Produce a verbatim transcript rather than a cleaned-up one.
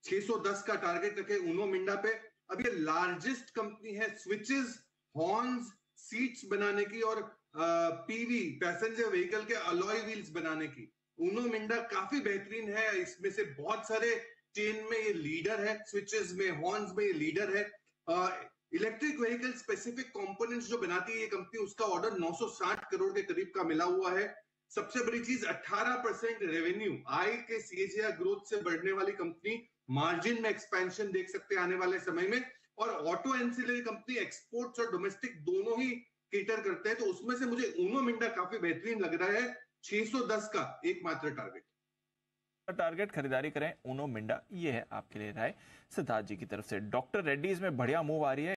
छह सौ दस का टारगेट रखे उनो मिंडा पे। अब ये लार्जेस्ट कंपनी है स्विचेस, हॉर्न्स, सीट्स बनाने की और पीवी पैसेंजर व्हीकल के अलॉय व्हील्स बनाने की। उनो मिंडा काफी बेहतरीन है, इसमें से बहुत सारे चेन में ये लीडर है, स्विचेस में, हॉर्न्स में ये लीडर है। इलेक्ट्रिक व्हीकल स्पेसिफिक कंपोनेंट्स जो बनाती है ये कंपनी, उसका ऑर्डर नौ सौ साठ करोड़ के करीब का मिला हुआ है। सबसे बड़ी चीज अठारह परसेंट रेवेन्यू, आय के सीएजीआर ग्रोथ से बढ़ने वाली कंपनी, मार्जिन में एक्सपेंशन देख सकते हैं आने वाले समय में। और ऑटो एंसिलरी कंपनी एक्सपोर्ट्स और डोमेस्टिक दोनों ही केटर करते हैं, तो उसमें से मुझे उनो मिंडा काफी बेहतरीन लग रहा है। छह सौ दस का एकमात्र टारगेट टारगेट खरीदारी करें उनो मिंडा, ये है आपके लिए राय सिद्धार्थ जी की तरफ से। डॉक्टर रेड्डीज में बढ़िया मूव आ रही है।